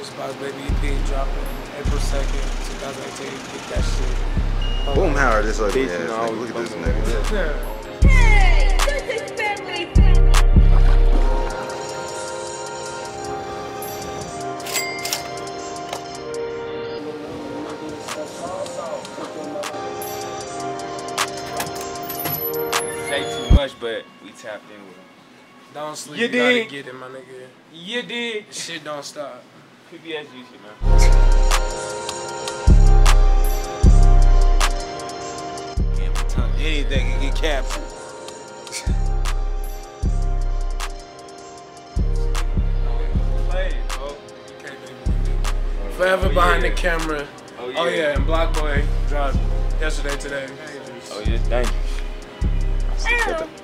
this BoxBaby EP dropping April 2nd, 2018. Get that shit. Boom, how are this ugly ass nigga? Look at this nigga. Hey, this is family. Say too much, but we tapped in with him. Don't sleep, You you gotta did. get it, my nigga. You did. Shit don't stop. PBS you shit, man. Anything can get captured. Play it, bro. Kbvby. Forever behind the camera. Oh yeah, and Block Boy dropped yesterday, today. Oh yeah, thank you.